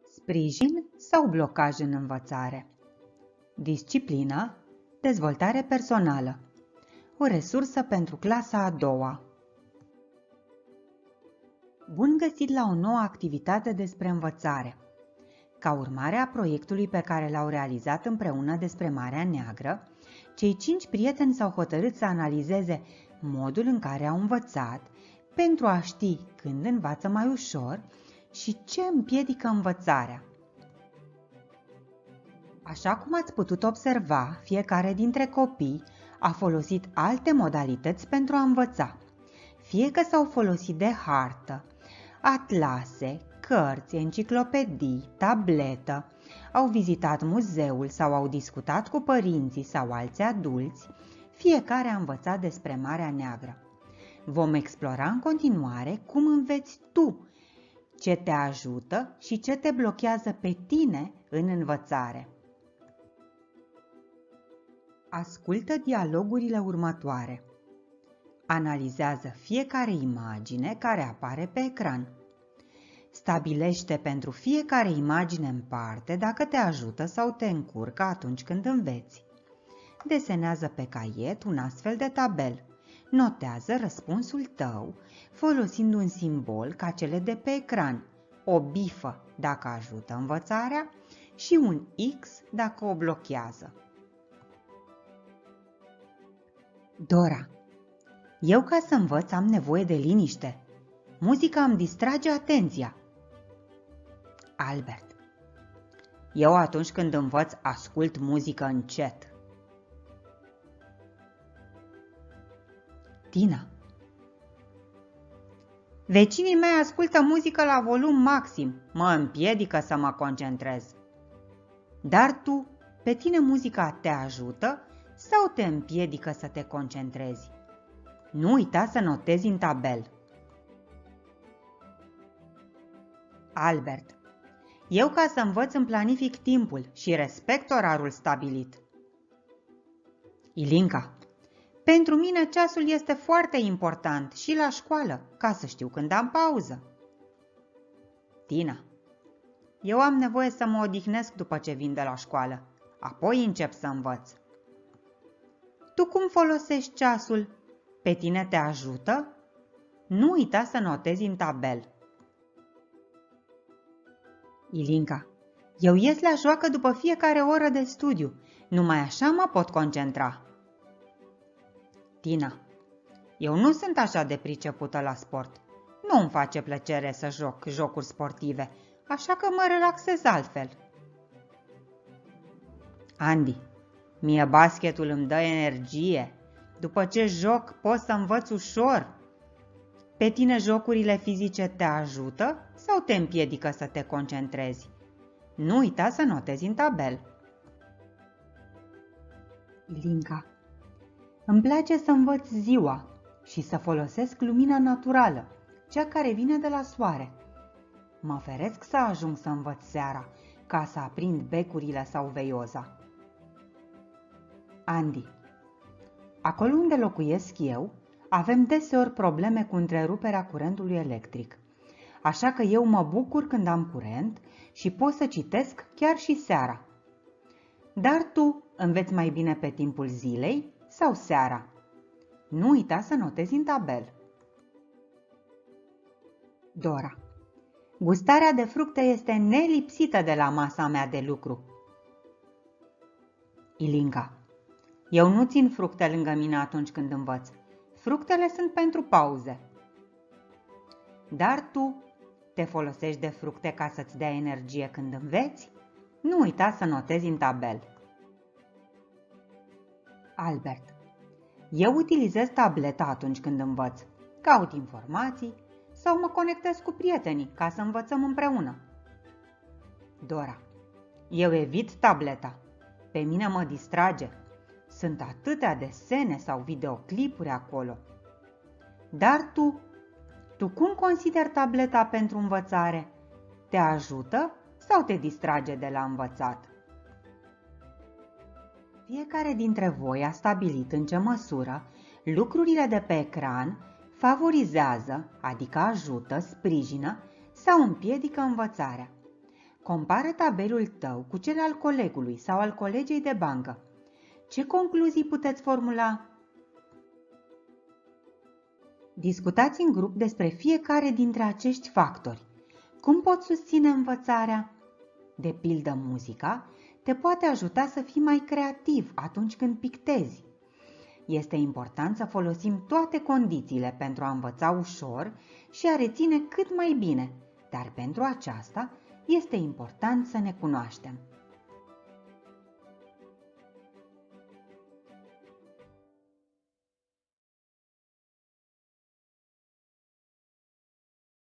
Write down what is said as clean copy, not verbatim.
Sprijin sau blocaj în învățare. Disciplină, dezvoltare personală. O resursă pentru clasa a doua. Bun găsit la o nouă activitate despre învățare. Ca urmare a proiectului pe care l-au realizat împreună despre Marea Neagră, cei 5 prieteni s-au hotărât să analizeze modul în care au învățat pentru a ști când învață mai ușor și ce împiedică învățarea. Așa cum ați putut observa, fiecare dintre copii a folosit alte modalități pentru a învăța. Fie că s-au folosit de hartă, atlase, cărți, enciclopedii, tabletă, au vizitat muzeul sau au discutat cu părinții sau alți adulți, fiecare a învățat despre Marea Neagră. Vom explora în continuare cum înveți tu, ce te ajută și ce te blochează pe tine în învățare. Ascultă dialogurile următoare. Analizează fiecare imagine care apare pe ecran. Stabilește pentru fiecare imagine în parte dacă te ajută sau te încurcă atunci când înveți. Desenează pe caiet un astfel de tabel. Notează răspunsul tău folosind un simbol ca cele de pe ecran, o bifă dacă ajută învățarea și un X dacă o blochează. Dora: eu ca să învăț am nevoie de liniște. Muzica îmi distrage atenția. Albert: eu atunci când învăț ascult muzică încet. Tina: vecinii mei ascultă muzică la volum maxim, mă împiedică să mă concentrez. Dar tu, pe tine muzica te ajută sau te împiedică să te concentrezi? Nu uita să notezi în tabel. Albert: eu ca să învăț îmi planific timpul și respect orarul stabilit. Ilinca: pentru mine ceasul este foarte important și la școală, ca să știu când am pauză. Tina: eu am nevoie să mă odihnesc după ce vin de la școală, apoi încep să învăț. Tu cum folosești ceasul? Pe tine te ajută? Nu uita să notezi în tabel. Ilinca: eu ies la joacă după fiecare oră de studiu, numai așa mă pot concentra. Tina: eu nu sunt așa de pricepută la sport. Nu îmi face plăcere să joc jocuri sportive, așa că mă relaxez altfel. Andy: mie basketul îmi dă energie. După ce joc pot să învăț ușor. Pe tine jocurile fizice te ajută sau te împiedică să te concentrezi? Nu uita să notezi în tabel. Ilinca: îmi place să învăț ziua și să folosesc lumina naturală, cea care vine de la soare. Mă feresc să ajung să învăț seara, ca să aprind becurile sau veioza. Andy: acolo unde locuiesc eu, avem deseori probleme cu întreruperea curentului electric, așa că eu mă bucur când am curent și pot să citesc chiar și seara. Dar tu înveți mai bine pe timpul zilei sau seara? Nu uita să notezi în tabel. Dora: gustarea de fructe este nelipsită de la masa mea de lucru. Ilinca: eu nu țin fructe lângă mine atunci când învăț. Fructele sunt pentru pauze. Dar tu te folosești de fructe ca să-ți dea energie când înveți? Nu uita să notezi în tabel. Albert: eu utilizez tableta atunci când învăț. Caut informații sau mă conectez cu prietenii ca să învățăm împreună. Dora: eu evit tableta. Pe mine mă distrage. Sunt atâtea desene sau videoclipuri acolo. Dar tu cum consideri tableta pentru învățare? Te ajută sau te distrage de la învățat? Fiecare dintre voi a stabilit în ce măsură lucrurile de pe ecran favorizează, adică ajută, sprijină sau împiedică învățarea. Compară tabelul tău cu cel al colegului sau al colegei de bancă. Ce concluzii puteți formula? Discutați în grup despre fiecare dintre acești factori. Cum poți susține învățarea? De pildă, muzica te poate ajuta să fii mai creativ atunci când pictezi. Este important să folosim toate condițiile pentru a învăța ușor și a reține cât mai bine, dar pentru aceasta este important să ne cunoaștem.